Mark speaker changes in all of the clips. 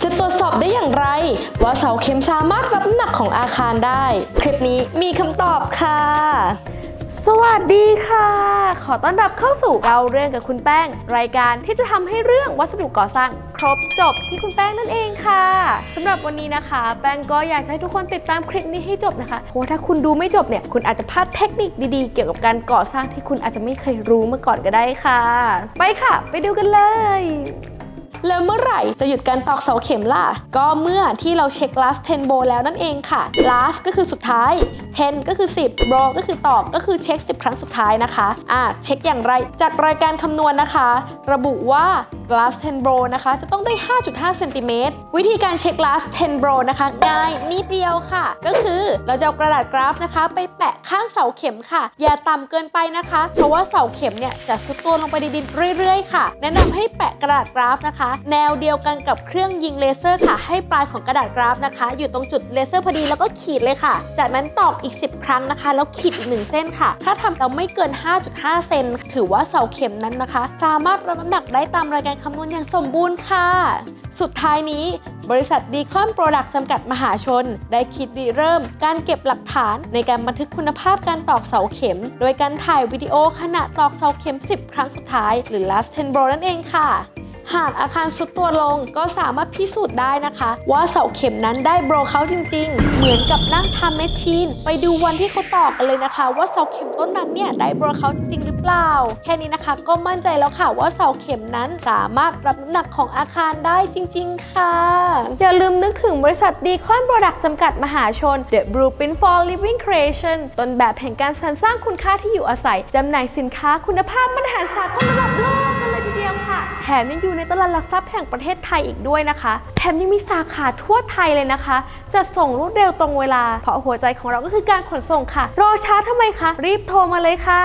Speaker 1: จะตรวจสอบได้อย่างไรว่าเสาเข็มสามารถรับน้ำหนักของอาคารได้คลิปนี้มีคำตอบค่ะสวัสดีค่ะขอต้อนรับเข้าสู่เราเรื่องกับคุณแป้งรายการที่จะทำให้เรื่องวัสดุก่อสร้างครบจบที่คุณแป้งนั่นเองค่ะสำหรับวันนี้นะคะแป้งก็อยากให้ทุกคนติดตามคลิปนี้ให้จบนะคะเพราะว่าถ้าคุณดูไม่จบเนี่ยคุณอาจจะพลาดเทคนิคดีๆเกี่ยวกับการก่อสร้างที่คุณอาจจะไม่เคยรู้มาก่อนก็ได้ค่ะไปค่ะไปดูกันเลยแล้วเมื่อไหร่จะหยุดการตอกเสาเข็มล่ะก็เมื่อที่เราเช็ค last 10 bro แล้วนั่นเองค่ะ last ก็คือสุดท้าย 10 ก็คือ10 bro ก็คือตอกก็คือเช็ค10 ครั้งสุดท้ายนะคะเช็คอย่างไรจากรายการคำนวณนะคะระบุว่า last 10 bro นะคะจะต้องได้ 5.5 เซนติเมตรวิธีการเช็ค last 10 bro นะคะง่ายนิดเดียวค่ะก็คือเราจะเอากระดาษกราฟนะคะไปแปะข้างเสาเข็มค่ะอย่าต่ำเกินไปนะคะเพราะว่าเสาเข็มเนี่ยจะซุดตัวลงไปในดินเรื่อยๆค่ะแนะนำให้แปะกระดาษกราฟนะคะแนวเดียวกันกับเครื่องยิงเลเซอร์ค่ะให้ปลายของกระดาษกราฟนะคะอยู่ตรงจุดเลเซอร์พอดีแล้วก็ขีดเลยค่ะจากนั้นตอกอีก10 ครั้งนะคะแล้วขีดอีก1เส้นค่ะถ้าทำเราไม่เกิน 5.5 เซนถือว่าเสาเข็มนั้นนะคะสามารถรับน้ำหนักได้ตามรายการคำนวณอย่างสมบูรณ์ค่ะสุดท้ายนี้บริษัทดีคอนโปรดักต์จำกัดมหาชนได้คิดริเริ่มการเก็บหลักฐานในการบันทึกคุณภาพการตอกเสาเข็มโดยการถ่ายวิดีโอขณะตอกเสาเข็ม10 ครั้งสุดท้ายหรือ last 10 bro นั่นเองค่ะหากอาคารซุดตัวลงก็สามารถพิสูจน์ได้นะคะว่าเสาเข็มนั้นได้โบรเขาจริงๆเหมือนกับนั่งทำแมชชีนไปดูวันที่เขาตอกกันเลยนะคะว่าเสาเข็มต้นนั้นเนี่ยได้โบรเขาจริงๆหรือเปล่าแค่นี้นะคะก็มั่นใจแล้วค่ะว่าเสาเข็มนั้นสามารถรับน้ำหนักของอาคารได้จริงๆค่ะอย่าลืมนึกถึงบริษัทดีคอนโปรดักต์จำกัดมหาชน The Blueprint for Living Creation ต้นแบบแห่งการสรรสร้างคุณค่าที่อยู่อาศัยจำหน่ายสินค้าคุณภาพมาตรฐานสากลระดับโลกกันเลยทีเดียวค่ะแถมยังอยู่ในตลาดหลักทรัพย์แห่งประเทศไทยอีกด้วยนะคะแถมยังมีสาขาทั่วไทยเลยนะคะจะส่งรวดเร็วตรงเวลาเพราะหัวใจของเราก็คือการขนส่งค่ะรอช้าทำไมคะรีบโทรมาเลยค่ะ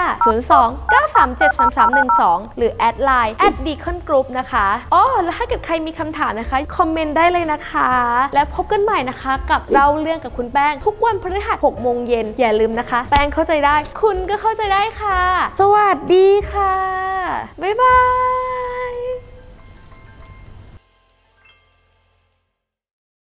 Speaker 1: 02-937-3312หรือแอดไลน์@deacongroup นะคะแล้วถ้าเกิดใครมีคำถามนะคะคอมเมนต์ได้เลยนะคะและพบกันใหม่นะคะกับเราเรื่องกับคุณแป้งทุกวันพฤหัส 6 โมงเย็นอย่าลืมนะคะแป้งเข้าใจได้คุณก็เข้าใจได้ค่ะสวัสดีค่ะบ๊ายบาย